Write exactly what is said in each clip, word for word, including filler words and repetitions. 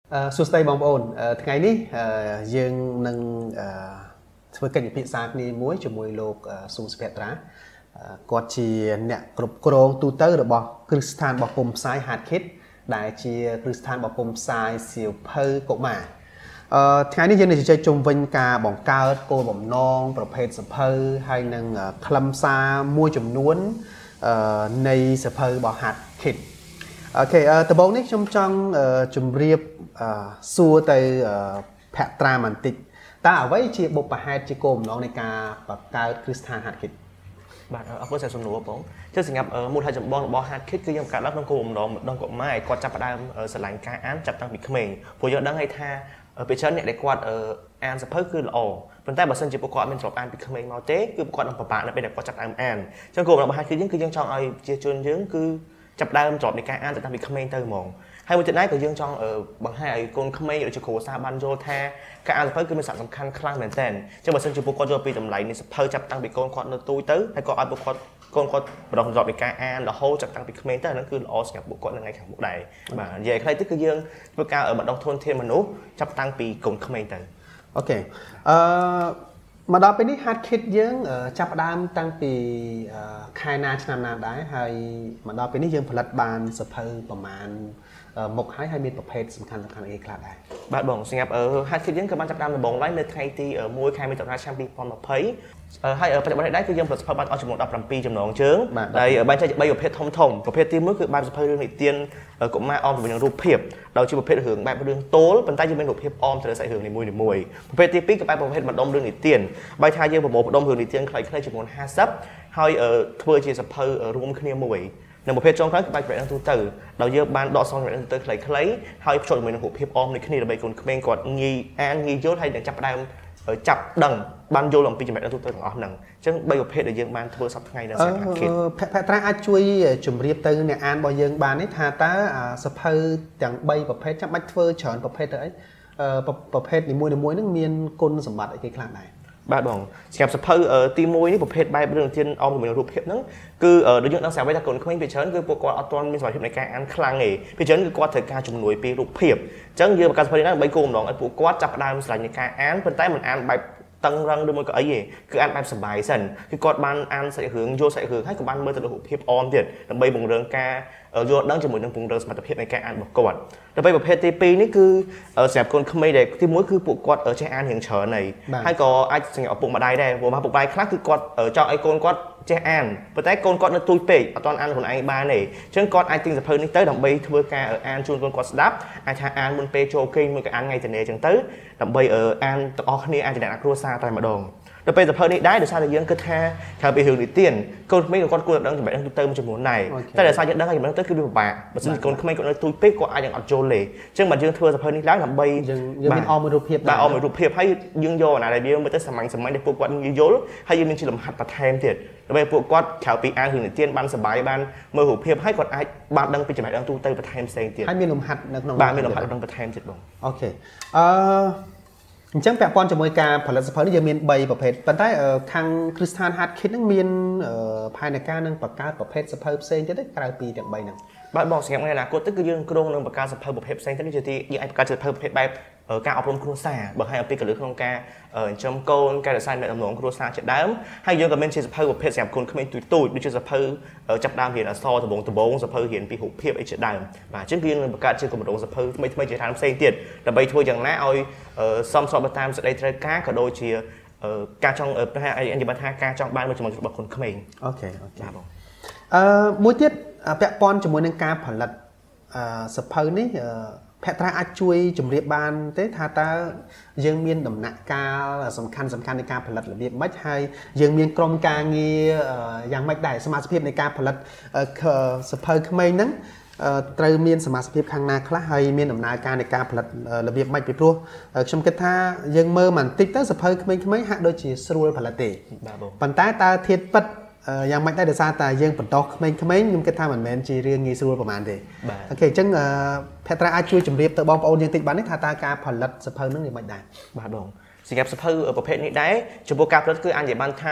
សួស្តីបងប្អូនថ្ងៃនេះយើងនឹងធ្វើកិច្ចពិភាក្សាគ្នាមួយជាមួយលោកស៊ុំសុភត្រាគាត់ជាអ្នកគ្រប់គ្រងទូទៅរបស់គ្រឹះស្ថានបោះពុម្ពផ្សាយ Hardkit ដែលជាគ្រឹះស្ថានបោះពុម្ពផ្សាយសៀវភៅកុមារអឺថ្ងៃនេះយើងនឹងជជែកជុំវិញការបង្កើតគោលបំណងប្រភេទសៀវភៅហើយនឹងខ្លឹមសារមួយចំនួននៃសៀវភៅរបស់ Hardkit អូខេដំបូងនេះខ្ញុំចង់ជម្រាបសួរទៅភក្ត្រាបន្តិចតើអ្វីជាបុព្វហេតុជាគោលបំណងនៃការបង្កើតគ្រឹះស្ថាន Hardkit បាទអរគុណសំណួរបងចុះសម្រាប់មូលហេតុចម្បងរបស់ Hardkit គឺយើងបង្កើតឡើងក្នុងគោលបំណងម្ដងកុមារឲ្យគាត់ចាប់ផ្ដើមស្រឡាញ់ការអានចាប់តាំងពីក្មេងព្រោះយើងដឹងហើយថាពេលច្រើនអ្នកដែលគាត់អានសៀវភៅគឺល្អប៉ុន្តែបើសិនជាពួកគាត់មានធ្លាប់អានពីក្មេងមកទេគឺពួកគាត់នឹងពិបាកនៅពេលដែលគាត់ចាប់ផ្ដើមអានអញ្ចឹងគោលបំណងរបស់ Hardkit យើងគឺយើងចង់ឲ្យប្រជាជនយើងគឺចាប់ផ្ដើមទ្របនៃការអានតាំងពីក្មេងទៅហ្មងហើយមួយទៀតដែរក៏យើងចង់បង្ហាញឲ្យកូនក្មេងឬជាគ្រួសារបានយល់ថាការអានសៀវភៅគឺមានសារៈសំខាន់ខ្លាំងមែនទែនអញ្ចឹងបើសិនជាពួកគាត់យល់ពីតម្លៃនៃសៀវភៅចាប់តាំងពីកូនគាត់នៅទូចទៅហើយក៏ឲ្យពួកគាត់កូនគាត់បដិសេធនៃការអានរហូតចាប់តាំងពីក្មេងទៅអាហ្នឹងគឺល្អសម្រាប់ពួកគាត់នៅថ្ងៃខាងមុខដែរបាទនិយាយខ្លីទៅគឺយើងធ្វើការបណ្ដុះធនធានមនុស្សចាប់តាំងពីកូនក្មេងទៅអូខេអឺមកដល់ពេលនេះ Hardkit យើងចាប់ផ្ដើមតាំងពីខែណាឆ្នាំណាដែរហើយមកដល់ពេលនេះយើងផលិតបានសៀវភៅប្រមាណមុខហើយហើយមានប្រភេទសំខាន់សំខាន់អីខ្លះដែរបាទបងសម្រាប់ Hardkit យើងក៏បានចាប់ផ្ដើមដំបូងឡើយនៅថ្ងៃទីមួយខែមិថុនាឆ្នាំពីរពាន់ម្ភៃហើយបច្ចុប្បន្ននេះដែរគឺយើងផលិតសៀវភៅបានអស់ចំនួនដប់ប្រាំពីរចំណងជើងដែលបែងចែកជាបីប្រភេទធំធំប្រភេទទីមួយគឺបែបសៀវភៅរឿងនិទានកុមារអមជាមួយនឹងរូបភាពដោយជាប្រភេទរឿងបែបរឿងតូលប៉ុន្តែយើងមានរូបភាពអមទៅលើសាច់រឿងនីមួយៗប្រភេទទីពីរគឺបែបប្រភេទម្ដុំរឿងនិទានបែរថាយើងប្រមូលម្ដុំរឿងនិទានខ្លីៗចំនួនហាសិបហើយធ្វើជាសៀវភៅរួមគ្នាមួយនៅប្រភេទចុងក្រោយគឺបែបប្រភេទទូទៅដោយយើងបានដកស្រង់ប្រភេទទូទៅខ្លីៗហើយភ្ជាប់ជាមួយនឹងរូបភាពអមនេះគ្នាដើម្បីកូនក្មេងគាត់ងាយអានងាយយល់ហើយនឹងចាប់ផ្ដើមចាប់ដឹងបានយល់អំពីចំណេះដឹងទូទៅទាំងអស់ហ្នឹងអញ្ចឹងបីប្រភេទដែលយើងបានធ្វើសប្តាហ៍ថ្ងៃនៅសាខា Hardkit ភក្ត្រាអាចជួយជម្រាបទៅអ្នកអានរបស់យើងបាននេះថាតើសៀវភៅទាំងបីប្រភេទចាំបាច់ធ្វើច្រើនប្រភេទទៅអីប្រភេទនីមួយៗហ្នឹងមានគុណសម្បត្តិអីគេខ្លះដែរបាទបងសម្រាប់សៀវភៅទីមួយនេះប្រភេទបែបរឿងនិទានអមជាមួយនឹងរូបភាពហ្នឹងគឺដូចយើងដឹងស្រាប់ហើយថាកូនក្មេងពីច្រើនគឺពួកគាត់អត់ទាន់មានសមត្ថភាពនៃការអានខ្លាំងទេពីច្រើនគឺគាត់ត្រូវការជំនួយពីរូបភាពអញ្ចឹងយើងបង្កើតសៀវភៅនេះដើម្បីគោលបំណងឲ្យពួកគាត់ចាប់ផ្ដើមស្រឡាញ់នៃការអានប៉ុន្តែមិនអានបែបតឹងរឹងឬមួយក៏អីទេគឺអានបែបសប្បាយសិនគឺគាត់បានអានសាច់រឿងយល់សាច់រឿងហើយក៏បានមើលទៅលើរូបភាពអមទៀតដើម្បីបង្កើនការយល់ដឹងជាមួយនឹងពង្រឹងសមត្ថភាពនៃការអានរបស់គាត់ដើម្បីប្រភេទទីពីរនេះគឺសម្រាប់កូនក្មេងដែលទីមួយគឺពួកគាត់ចេះអានរៀងច្រើនហើយហើយក៏អាចសម្រាប់ឪពុកម្ដាយដែរព្រោះឪពុកម្ដាយខ្លះគឺគាត់ចង់ឲ្យកូនគាត់ចេះអានប៉ុន្តែកូនគាត់នៅទូចពេកអត់ទាន់អានខ្លួនឯងបានទេអញ្ចឹងគាត់អាចទិញសៀវភៅនេះទៅដើម្បីធ្វើការអានជូនកូនគាត់ស្ដាប់អាចថាអានមុនពេលចូលគេងមួយក៏អានថ្ងៃទៅនេះអញ្ចឹងទៅដើម្បីអានទាំងអស់គ្នាអានជាអ្នកគ្រួសារតែម្ដងដល់ពេលសៀវភៅនេះដែរដោយសារតែយើងគិតថាក្រៅពីរឿងនិទានកូនក្មេងគាត់គួរតែដឹងចំណេះដឹងទូទៅមួយចំនួនដែរតែដោយសារយើងដឹងហើយចំណេះដឹងទៅគឺវាពិបាកបើសិនជាកូនក្មេងគាត់នៅទូចពេកគាត់អាចនឹងអត់យល់ទេអញ្ចឹងបាទយើងធ្វើសៀវភៅនេះឡើងដើម្បីយើងមានអមមួយរូបភាពដែរអមមួយរូបភាពហើយយើងយកអាណាដែលយើងមើលទៅសាមញ្ញសាមញ្ញដែលពួកគាត់ងាយយល់ហើយយើងមានជាលំហាត់បន្ថែមទៀតដើម្បីពួកគាត់ក្រៅពីអានរឿងនិទានបានសប្បាយបានមើលរូបភាពហើយគាត់អាចបានដឹងពីចំណេះដឹងទូទៅបន្ថែមផ្សេងទៀតហើយមានលំហាត់នៅក្នុងបាទមានលំហាត់ដឹងបន្ថែមទៀតបងអូខេអឺអញ្ចឹងពាក់ព័ន្ធជាមួយការផលិតសៀវភៅនេះយើងមានបីប្រភេទប៉ុន្តែខាងគ្រឹះស្ថាន Hardkit ហ្នឹងមានផែនការនឹងបង្កើតប្រភេទសៀវភៅផ្សេងទៀតទេក្រៅពីទាំងបីហ្នឹងបាទបងសម្រាប់ថ្ងៃអនាគតទៅគឺយើងគ្រោងនឹងបង្កើតសៀវភៅប្រភេទផ្សេងទៀតនេះជាទីយើងអាចបង្កើតសៀវភៅប្រភេទបែបការអប់រំគ្រួសារបង្ហាញអំពីកលឹះក្នុងការចិញ្ចឹមកូនការរក្សាអ្នកដំណងគ្រួសារជាដើមហើយយើងក៏មានជាសៀវភៅប្រភេទសម្រាប់កូនក្មេងទូចទូចដូចជាសៀវភៅចាប់ដើមរៀនអក្សរដំបងដំបងសៀវភៅរៀនពីរូបភាពអីជាដើមបាទអញ្ចឹងយើងនឹងបង្កើតជាគម្រោងសៀវភៅថ្មីថ្មីជាច្រើនផ្សេងទៀតដើម្បីធ្វើយ៉ាងណាឲ្យសមស្របទៅតាមសេចក្តីត្រូវការក៏ដូចជាការចង់ប្រហែលអញ្ចឹងថាការចង់បានមួយចំណុចរបស់កូនក្មេងអូខេអូខេបងអឺមួយទៀតពាក់ព័ន្ធជាមួយនឹងការផលិតសៀវភៅនេះភក្ត្រាអាចជួយជម្រាបបានទេថាតើយើងមានដំណាក់កាលសំខាន់សំខាន់នៃការផលិតរបៀបម៉េចហើយយើងមានក្រុមការងារយ៉ាងម៉េចដែរសមាជិកភាពនៃការផលិតសៀវភៅក្មេងហ្នឹងត្រូវមានសមាជិកភាពខាងណាខ្លះហើយមានដំណើរការនៃការផលិតរបៀបម៉េចពីព្រោះខ្ញុំគិតថាយើងមើលបន្តិចទៅសៀវភៅក្មេងៗហាក់ដូចជាស្រួលផលិតទេប៉ុន្តែតើធៀបពិតយ៉ាងម៉េចដែរដោយសារតែយើងបន្តក្មេងៗខ្ញុំគិតថាមិនមែនជារឿងងាយស្រួលប្រហែលទេអូខេអញ្ចឹងភក្ត្រាអាចជួយជម្រាបទៅបងប្អូនយើងតិចបានទេថាតើការផលិតសៀវភៅហ្នឹងយ៉ាងម៉េចដែរបាទបងសម្រាប់សៀវភៅប្រភេទនេះដែរចំពោះការផលិតគឺអាចនិយាយបានថា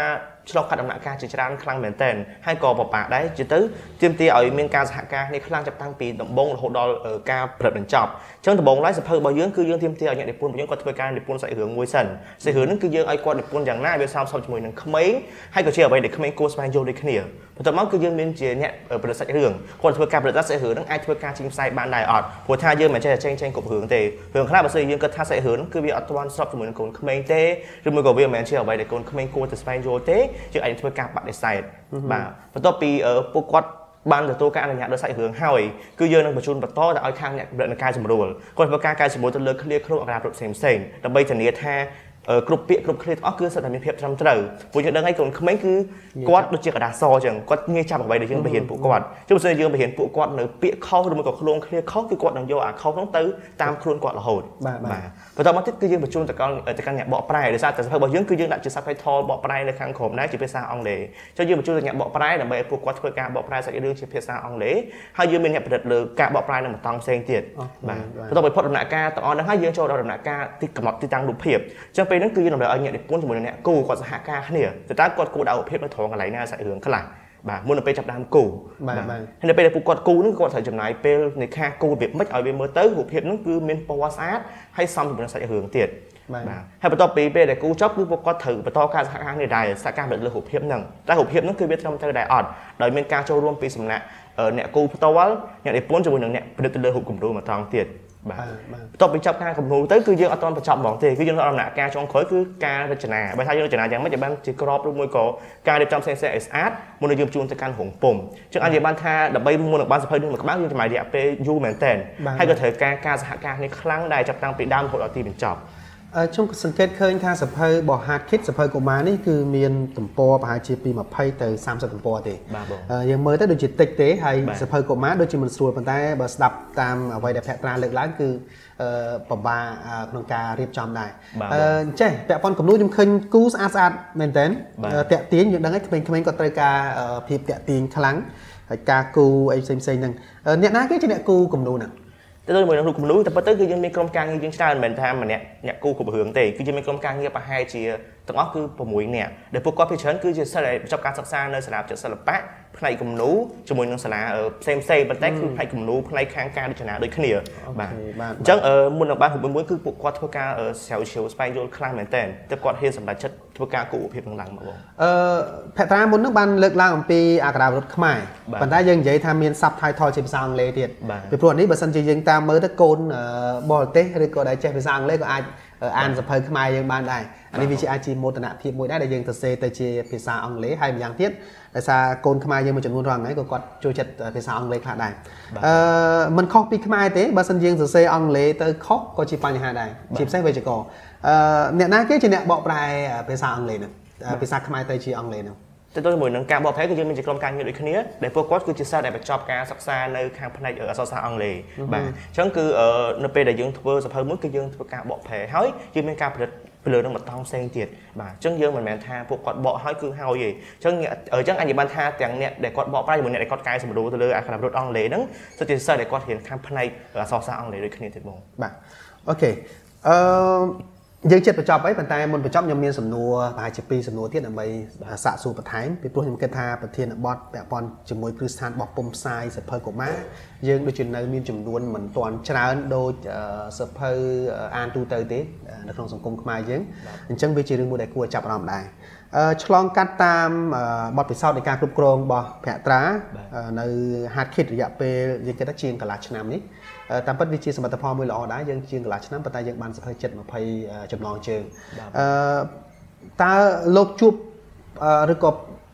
ឆ្លងកាត់ដំណាក់កាលជាច្រើនខ្លាំងមែនទែនហើយក៏ពិបាកដែរជាទៅទាមទារឲ្យមានការសហការគ្នាខ្លាំងចាប់តាំងពីដំបូងរហូតដល់ការប្រព្រឹត្តបញ្ចប់អញ្ចឹងដំបូងឡើយសភៅរបស់យើងគឺយើងទាមទារឲ្យអ្នកនិពន្ធរបស់យើងគាត់ធ្វើការនិពន្ធសាច់រឿងមួយសិនសាច់រឿងហ្នឹងគឺយើងឲ្យគាត់និពន្ធយ៉ាងណាវាសមស្របជាមួយនឹងក្មេងហើយក៏ជាអ្វីដែលក្មេងគួរស្វែងយល់ដូចគ្នាបន្ទាប់មកគឺយើងមានជាអ្នកផលិតសាច់រឿងគាត់ធ្វើការផលិតសាច់រឿងហ្នឹងអាចធ្វើការចេញផ្សាយបានដែរអត់ព្រោះថាយើងមិនចេះតែចេញចេញគ្រប់រឿងទេរឿងខ្លះបើសិនយើងគិតថាសាច់រឿងហ្នឹងគឺវាអត់ទាន់ស្របជាមួយនឹងកូនក្មេងទេឬមួយក៏វាមិនមែនជាអ្វីដែលកូនក្មេងគួរតែស្វែងយល់ទេយើងអាចធ្វើការបដិសេធបាទបន្ទាប់ពីពួកគាត់បានទទួលការអនុញ្ញាតលើសាច់រឿងហើយគឺយើងនឹងបញ្ជូនបន្តទៅឲ្យខាងអ្នកផលិតការសម្រួលគាត់ធ្វើការកែសម្រួលទៅលើឃ្លាគ្រប់អក្សរផ្សេងផ្សេងដើម្បីធានាថាគ្រប់ពាក្យគ្រប់ឃ្លាទាំងអស់គឺសុទ្ធតែមានភាពត្រឹមត្រូវពួកយើងដឹងហើយកូនក្មេងគឺគាត់ដូចជាกระดาษសអញ្ចឹងគាត់ងាយចាប់អ្វីដែលយើងបង្រៀនពួកគាត់ជុំស្អីយើងបង្រៀនពួកគាត់នៅពាក្យខុសឬមួយក៏ខ្លួនឃ្លាខុសគឺគាត់នឹងយកអាខុសហ្នឹងទៅតាមខ្លួនគាត់រហូតបាទបាទបន្តមកទៀតគឺយើងបញ្ជូនទៅកាន់ទៅកាន់អ្នកបកប្រែដោយសារតែសភៅរបស់យើងគឺយើងដាក់ជា subtitle បកប្រែនៅខាងក្រោមដែរជាភាសាអង់គ្លេសចុះយើងបញ្ជូនទៅអ្នកបកប្រែដើម្បីឲ្យពួកគាត់ធ្វើការបកប្រែសាច់រឿងជាភាសាអង់គ្លេសហើយយើងមានអ្នកផលិតលើការបកប្រែនៅបន្តផ្សេងទៀតបាទបន្ទាប់ពីផុតដំណាក់កាលទាំងអស់ហ្នឹងហើយយើងចូលដល់ដំណាក់កាលទីកំណត់ទីតាំងរូបភាពអញ្ចឹងពេលហ្នឹងគឺយើងតម្រូវឲ្យអ្នកនិពន្ធជាមួយនឹងអ្នកគូគាត់សហការគ្នាតើតើគាត់គួរដាក់រូបភាពនៅត្រង់កន្លែងណាសាច់រឿងខ្លះបាទមុននឹងពេលចាប់ដើមគូបាទបាទហើយនៅពេលដែលពួកគាត់គូហ្នឹងគាត់ត្រូវចំណាយពេលនៃការគូរបៀបម៉េចឲ្យវាមើលទៅរូបភាពហ្នឹងគឺមានពណ៌ស្អាតហើយសមជាមួយនឹងសាច់រឿងទៀតបាទហើយបន្ទាប់ពីពេលដែលគូចប់គឺពួកគាត់ត្រូវបន្តការសហការគ្នាដែរសហការលើរូបភាពហ្នឹងតែរូបភាពហ្នឹងគឺវាត្រឹមត្រូវដែរអត់ដោយមានការចូលរួមពីសំណាក់អ្នកគូផ្ទាល់អ្នកនិពន្ធជាមួយនឹងអ្នកផលិតទៅលើរូបគំរូមកត្រង់ទៀតបាទបន្ទាប់ពីចាប់ការគំនូទៅគឺយើងអត់ទាន់បញ្ចប់ហ្មងទេគឺយើងដល់ដំណាក់កាលចុងក្រោយគឺការរចនាបើថាយើងរចនាយ៉ាងម៉េចឲ្យបានជាក្របឬមួយក៏ការរៀបចំផ្សេងៗឲ្យស្អាតមុននឹងយើងបញ្ជូនទៅកាន់រោងពុម្ពអញ្ចឹងអាចនិយាយបានថាដើម្បីមុននឹងបានសភៅនឹងមួយក្បាលយើងចំណាយរយៈពេលយូរមែនតើហើយក៏ត្រូវការការសហការគ្នាខ្លាំងដែរចាប់តាំងពីដើមរហូតដល់ទីបញ្ចប់ខ្ញុំសង្កេតឃើញថាសភៅរបស់ Hard Kit សភៅកុមារនេះគឺមានទំព័រប្រហែលជាពី20ទៅ30ទំព័រទេយើងមើលទៅដូចជាតិចទេហើយសភៅកុមារដូចជាមិនស្រួលប៉ុន្តែបើស្ដាប់តាមអ្វីដែលភក្ត្រាលើកឡើងគឺពិបាកក្នុងការរៀបចំដែរអញ្ចេះពាក់ព័ន្ធគំនូរខ្ញុំឃើញគូស្អាតស្អាតមែនតើតាក់ទាញយើងដឹងហើយក្មេងៗគាត់ត្រូវការភាពតាក់ទាញខ្លាំងហើយការគូអីផ្សេងៗហ្នឹងអ្នកណាគេជាអ្នកគូគំនូរហ្នឹងទៅជាមួយនឹងរូបគំនូរតែប៉ុន្តែគឺយើងមានក្រុមការងារយើងច្រើនមិនមែនថាម្នាក់អ្នកគូគ្រប់រឿងទេគឺយើងមានក្រុមការងារប្រហែលជាទាំងអស់គឺ6នាក់ដែលពួកគាត់ភាគច្រើនគឺជាសិស្សដែលបញ្ចប់ការសិក្សានៅសាលាវិទ្យាសិល្បៈផ្នែកគំនូរជាមួយនឹងសាលាផ្សេងផ្សេងប៉ុន្តែគឺផ្នែកគំនូរផ្នែកខាងការរចនាដូចគ្នាបាទអញ្ចឹងមុននឹងបានរូបមួយគឺពួកគាត់ធ្វើការស្រាវជ្រាវស្វែងយល់ខ្លាំងមែនតើទើបគាត់ហ៊ានសម្រេចចិត្តធ្វើការគូរូបភាពនឹងឡើងមកបងអឺភក្ត្រាមុននឹងបានលើកឡើងអំពីអក្សរាវិរុទ្ធខ្មែរប៉ុន្តែយើងនិយាយថាមាន subtitle ជាភាសាអង់គ្លេសទៀតពីព្រោះនេះបើសិនជាយើងតាមមើលទៅកូនបរទេសឬក៏ដែលចេះភាសាអង់គ្លេសក៏អាចអានសភៅខ្មែរយើងបានដែរអានេះវាជាអាចជាមោទនភាពមួយដែរដែលយើងទៅសេទៅជាភាសាអង់គ្លេសហើយម្យ៉ាងទៀតដោយសារកូនខ្មែរយើងមួយចំនួនរងថ្ងៃក៏គាត់ចូលចិត្តភាសាអង់គ្លេសខ្លះដែរអឺมันខុសពីខ្មែរទេបើសិនយើងសរសេរអង់គ្លេសទៅខុសក៏ជាបញ្ហាដែរជាពិសេសវេយ្យាករណ៍អឺអ្នកណាគេជាអ្នកបកប្រែភាសាអង់គ្លេសហ្នឹងភាសាខ្មែរទៅជាអង់គ្លេសហ្នឹងទៅទៅជាមួយនឹងការបកប្រែគឺយើងមានជាក្រុមការងារដូចគ្នាដែលពួកគាត់គឺជាសិស្សដែលបញ្ចប់ការសិក្សានៅខាងផ្នែកអក្សរសាស្ត្រអង់គ្លេសបាទអញ្ចឹងគឺនៅពេលដែលយើងធ្វើសភៅមួយគឺយើងធ្វើការបកប្រែហើយយើងមានការផលិតពីលើនឹងបន្តផ្សេងទៀតបាទអញ្ចឹងយើងមិនមែនថាពួកគាត់បកហើយគឺហើយទេអញ្ចឹងអញ្ចឹងអាចនិយាយបានថាទាំងអ្នកដែលគាត់បកប្រែជាមួយអ្នកដែលគាត់កែសម្រួលទៅលើអក្សរវិរុទ្ធអង់គ្លេសហ្នឹងសិតជាសិស្សដែលគាត់រៀនខាងផ្នែកអក្សរសាស្ត្រអង់គ្លេសដូចគ្នាទៀតបងបាទអូខេអឺយើងចិត្តបញ្ចប់ហើយប៉ុន្តែមុនបញ្ចប់ខ្ញុំមានសំណួរប្រហែលជាពីរសំណួរទៀតដើម្បីសាកសួរបន្ថែមពីព្រោះខ្ញុំគិតថាប្រធានបទពាក់ព័ន្ធជាមួយគ្រឹះស្ថានបោះពុម្ពផ្សាយសភៅកុមារយើងដូចជានៅមានចំនួនមិនទាន់ច្រើនដូចសភៅអានទូទៅទេនៅក្នុងសង្គមខ្មែរយើងអញ្ចឹងវាជារឿងមួយដែលគួរចាប់អារម្មណ៍ដែរឆ្លងកាត់តាមបទពិសោធន៍នៃការគ្រប់គ្រងរបស់ភក្ត្រានៅ Hard Kit រយៈពេលយើងគិតថាជាងកន្លះឆ្នាំនេះតាមពិតវាជាសមិទ្ធផលមួយល្អដែរយើងជាងកន្លះឆ្នាំប៉ុន្តែយើងបានសភៅចិត្ត20ចំណងជើងអឺតើលោកជួបឬក៏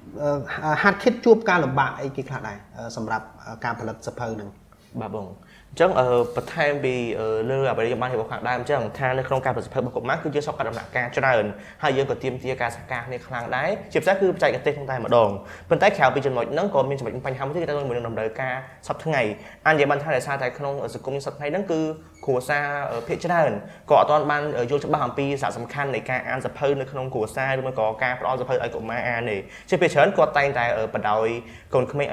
Hard Kit ជួបការលំបាកអីគេខ្លះដែរសម្រាប់ការផលិតសភៅហ្នឹងបាទបងអញ្ចឹងបន្ថែមពីលើអ្វីយើងបាននិយាយខាងដើមអញ្ចឹងថានៅក្នុងការផលិតសភៅរបស់កុមារគឺយើងសពកាត់ដំណាក់កាលច្រើនហើយយើងក៏ទាមទារការសហការគ្នាខ្លាំងដែរជាពិសេសគឺបច្ចេកទេសក្នុងតែម្ដងប៉ុន្តែក្រៅពីចំណុចហ្នឹងក៏មានចំណុចបញ្ហាមួយទៀតគឺទៅមួយនឹងតម្រូវការសប្តាហ៍ថ្ងៃអាចនិយាយបានថាដោយសារតែក្នុងសង្គមសប្តាហ៍ថ្ងៃហ្នឹងគឺគ្រួសារភាគច្រើនក៏អត់ទាន់បានយល់ច្បាស់អំពីសារៈសំខាន់នៃការអានសភៅនៅក្នុងគ្រួសារឬមួយក៏ការផ្ដល់សភៅឲ្យកុមារអានទេជាភាគច្រើនគាត់តែងតែបដ ாய் កូនក្មេងឲ្យគាត់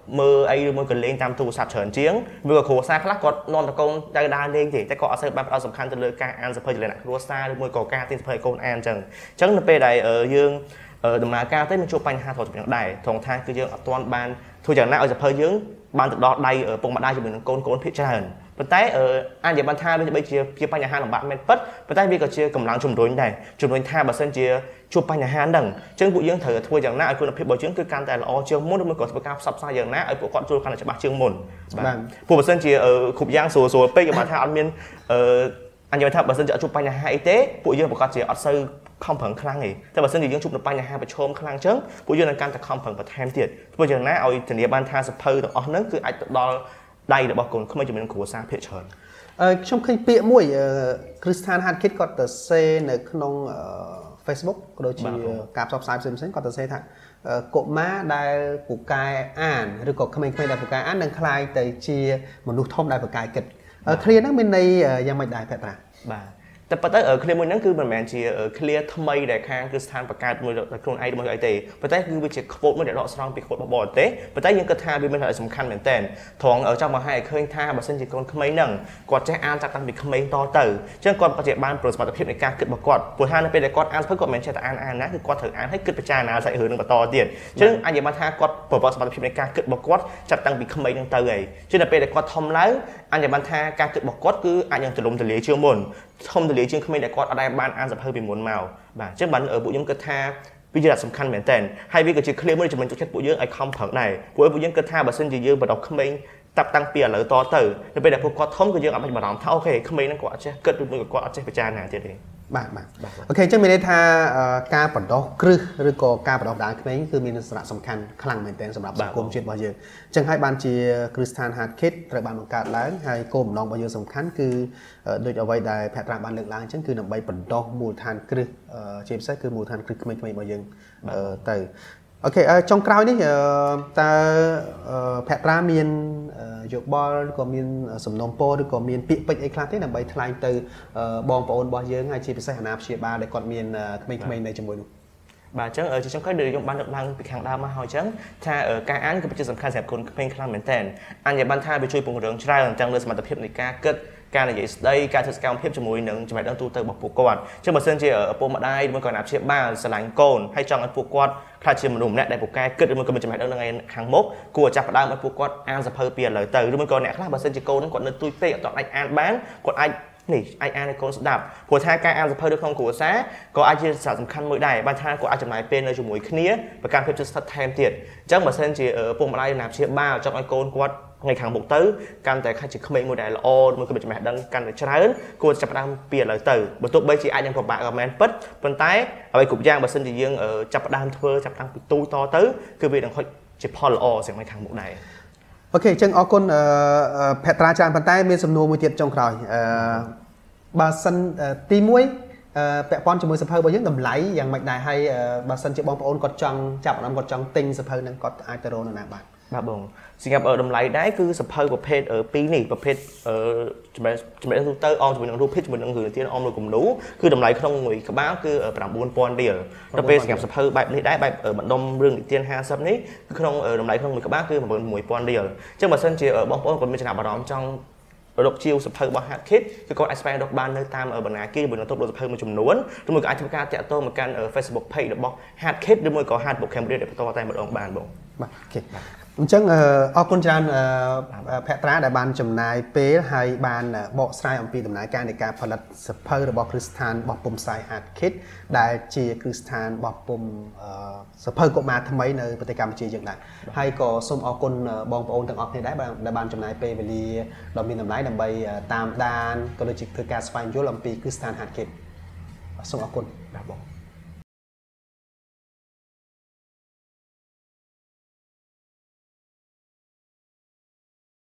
មើលអីមួយក៏លេងតាមទូរស័ព្ទច្រើនជាងវាក៏គ្រួសារខ្លះគាត់នាំតកូនទៅដើរលេងទេតែគាត់អត់សូវបានផ្ដោតសំខាន់ទៅលើការអានសភៅជាលក្ខណៈគ្រួសារឬមួយក៏ការទិញសភៅឲ្យកូនអានអញ្ចឹងអញ្ចឹងនៅពេលដែលយើងដំណើរការទៅមានជួបបញ្ហាធំៗដែរត្រង់ថាគឺយើងអត់ទាន់បានធ្វើយ៉ាងណាឲ្យសភៅយើងបានទៅដល់ដៃពុកម្ដាយជាមួយនឹងកូនកូនភាគច្រើនប៉ុន្តែអាចនិយាយបានថាវាបីជាជាបញ្ហាលំបាកមែនពិតប៉ុន្តែវាក៏ជាកម្លាំងជំរុញដែរជំរុញថាបើសិនជាជួបបញ្ហាហ្នឹងអញ្ចឹងពួកយើងត្រូវធ្វើយ៉ាងណាឲ្យគុណភាពរបស់យើងគឺកាន់តែល្អជាងមុនឬមួយក៏ធ្វើការផ្សព្វផ្សាយយ៉ាងណាឲ្យពួកគាត់ចូលកាន់តែច្បាស់ជាងមុនបាទព្រោះបើសិនជាគ្រប់យ៉ាងស្រួលស្រួលពេកយើងបានថាអត់មានអឺអញ្ចឹងថាបើសិនជាអត់ជួបបញ្ហាអីទេពួកយើងប្រកាសជាអត់សូវខំប្រឹងខ្លាំងទេតែបើសិនជាយើងជួបនឹងបញ្ហាប្រឈមខ្លាំងអញ្ចឹងពួកយើងនឹងកាន់តែខំប្រឹងបន្ថែមទៀតធ្វើយ៉ាងណាឲ្យធានាបានថាសភៅទាំងអស់ហ្នឹងគឺអាចទៅដល់ដៃរបស់កូនក្មេងជាមួយនឹងគ្រួសារភាគច្រើនអឺខ្ញុំឃើញពាក្យមួយគ្រីស្ថានហាតគិតគាត់ទៅសេនៅក្នុង Facebook ក៏ដូចជាការផ្សព្វផ្សាយផ្សេងៗគាត់ទៅសេថាកុមារដែលពូកែអានឬក៏ក្មេងៗដែលពូកែអាននឹងคล้ายទៅជាមនុស្សធំដែលពូកែគិតឃ្លាហ្នឹងមានន័យយ៉ាងម៉េចដែរភត្រាបាទតែប៉ុន្តែឃ្លាមួយហ្នឹងគឺមិនមែនជាឃ្លាថ្មីដែលខាងគឺស្ថានបង្កើតមួយខ្លួនឯងរបស់អីទេប៉ុន្តែគឺវាជា quote មួយដែលដកស្រង់ពី quote របស់បរទេសប៉ុន្តែយើងគិតថាវាមានសារៈសំខាន់មែនតើត្រង់ចង់បង្ហាញឲ្យឃើញថាបើសិនជាកូនក្មេងហ្នឹងគាត់ចេះអានចាប់តាំងពីក្មេងតទៅអញ្ចឹងគាត់ពិតជាបានប្រសិទ្ធភាពនៃការគិតរបស់គាត់ព្រោះថានៅពេលដែលគាត់អានសភៅគាត់មិនមែនចេះតែអានអានណាគឺគាត់ត្រូវអានឲ្យគិតពិចារណាសាច់រឿងនឹងបន្តទៀតអញ្ចឹងអាចនិយាយបានថាគាត់ប្រវត្តិសមត្ថភាពនៃការគិតរបស់គាត់ចាប់តាំងពីក្មេងហ្នឹងទៅហើយអញ្ចឹងនៅពេលដែលគាត់ធំឡើងអាចនិយាយបានថាការគិតរបស់គាត់គឺអាចនឹងទលំទលាជាងមុនធំទលាជាងក្មេងដែលគាត់អត់ដែលបានអានសភៅពីមុនមកបាទអញ្ចឹងបានពួកខ្ញុំគិតថាវាជាសំខាន់មែនតើហើយវាក៏ជាឃ្លាមួយជំរុញទឹកចិត្តពួកយើងឲ្យខំប្រឹងដែរព្រោះពួកយើងគិតថាបើសិនជាយើងបន្តក្មេងតាប់តាំងពីឥឡូវតទៅនៅពេលដែលពួកគាត់ធំគឺយើងអត់បាច់បារម្ភថាអូខេក្មេងហ្នឹងគាត់អត់ចេះគិតឬមួយក៏គាត់អត់ចេះពិចារណាទៀតទេបាទបាទអូខេអញ្ចឹងមានន័យថាការបណ្ដុះគ្រឹះឬក៏ការបណ្ដុះដាលក្មេងគឺមានសារៈសំខាន់ខ្លាំងមែនទែនសម្រាប់សង្គមជាតិរបស់យើងអញ្ចឹងហើយបានជាគ្រឹះស្ថាន Hard Kid ត្រូវបានបង្កើតឡើងហើយគោលបំណងរបស់យើងសំខាន់គឺដូចអ្វីដែលភត្រាបានលើកឡើងអញ្ចឹងគឺដើម្បីបណ្ដុះមូលដ្ឋានគ្រឹះជាពិសេសគឺមូលដ្ឋានគ្រឹះក្មេងៗរបស់យើងទៅអូខេចុងក្រោយនេះតើភត្រាមានយោបល់ឬក៏មានសំណុំពរឬក៏មានពាក្យពេចន៍អីខ្លះទេដើម្បីថ្លែងទៅបងប្អូនរបស់យើងហើយជាពិសេសអាណាព្យាបាលដែលគាត់មានក្មេងៗនៅជាមួយនោះបាទអញ្ចឹងជាចុងក្រោយដូចខ្ញុំបានលើកឡើងពីខាងដើមមកហើយអញ្ចឹងថាការអានគឺពិតជាសំខាន់សម្រាប់កូនក្មេងខ្លាំងមែនទែនអញ្ចឹងបានថាវាជួយពង្រឹងច្រើនទាំងលើសមត្ថភាពនៃការគិតការនិយាយស្ដីការធ្វើសកម្មភាពជាមួយនឹងចំណេះដឹងទូទៅរបស់ពួកគាត់អញ្ចឹងបើសិនជាឪពុកម្ដាយឬក៏អាណាព្យាបាលស្រឡាញ់កូនហើយចង់ឲ្យពួកគាត់ខ្លះជាមនុស្សម្នាក់ដែលពូកែគិតឬមួយក៏មានចំណេះដឹងនៅខាងមុខគួរចាប់ផ្ដើមឲ្យពួកគាត់អានសភៅពីឥឡូវទៅឬមួយក៏អ្នកខ្លះបើសិនជាកូនគាត់នៅទូចពេកអត់អាចអានបានគាត់អាចនេះអាចអានឲ្យកូនស្ដាប់ព្រោះថាការអានសភៅនៅក្នុងគ្រួសារក៏អាចជាសារៈសំខាន់មួយដែរបើថាគាត់អាចចំណាយពេលនៅជាមួយគ្នាប្រកាន់ភាពជិតស្និទ្ធថែមទៀតអញ្ចឹងបើសិនជាពុកម្ដាយណាព្យាបាលចង់ឲ្យកូនគាត់ថ្ងៃខាងមុខទៅកាន់តែខាច់ជាក្មេងមួយដែលល្អមួយក៏មានចំណេះដឹងកាន់តែច្រើនគួរចាប់ផ្ដើមពីឥឡូវទៅបើទោះបីជាអាចនឹងពិបាកក៏មែនពិតប៉ុន្តែអ្វីគ្រប់យ៉ាងបើសិនជាយើងចាប់ផ្ដើមធ្វើចាប់តាំងពីទូតទៅគឺវានឹងហុចជាផលល្អសម្រាប់ខាងមុខដែរអូខេអញ្ចឹងអរគុណភត្រាច្រើនប៉ុន្តែមានសំណួរមួយទៀតចុងក្រោយអឺបើសិនទីមួយពាក់ព័ន្ធជាមួយសភៅរបស់យើងតម្លៃយ៉ាងម៉េចដែរហើយបើសិនជាបងប្អូនគាត់ចង់ចាប់អារម្មណ៍គាត់ចង់ទិញសភៅហ្នឹងគាត់អាចទៅរកនៅណាបានបាទបងសម្រាប់តម្លៃដែរគឺសភៅប្រភេទពីរនេះប្រភេទចំណេះចំណេះទូទៅអមជាមួយនឹងរូបភាពជាមួយនឹងរឿងនិទានអមលើគំនូគឺតម្លៃក្នុងមួយក្បាលគឺប្រាំបួនពាន់រៀលទៅពេលសម្រាប់សភៅបែបនេះដែរបែបបណ្ដុំរឿងនិទានហាសិបនេះគឺក្នុងតម្លៃក្នុងមួយក្បាលគឺប្រាំបួនពាន់រៀលអញ្ចឹងបើសិនជាបងប្អូនគាត់មានចំណាប់អារម្មណ៍ចង់រកជាវសភៅរបស់ Hard Kid គឺគាត់អាចស្វែងរកបាននៅតាមបណ្ណាគារឬនៅទូរសភៅមួយចំនួនឬមួយក៏អាចធ្វើការតាក់ទងមកកាន់ Facebook Page របស់ Hard Kid ឬមួយក៏ Hard Book Cambodia ដែលបន្តតែម្ដងបានបងបាទអូខេអញ្ចឹងអរគុណច្រើនភត្រាដែលបានចំណាយពេលហើយបានបកស្រាយអំពីដំណើរការនៃការផលិតសភៅរបស់គ្រឹះស្ថានបោះពុម្ពផ្សាយ Hard Kid ដែលជាគ្រឹះស្ថានបោះពុម្ពសភៅកុមារថ្មីនៅប្រទេសកម្ពុជាយើងដែរហើយក៏សូមអរគុណបងប្អូនទាំងអស់គ្នាដែរដែលបានចំណាយពេលវេលាដ៏មានតម្លៃដើម្បីតាមដានក៏ដូចជាធ្វើការស្វែងយល់អំពីគ្រឹះស្ថាន Hard Kid សូមអរគុណបាទបង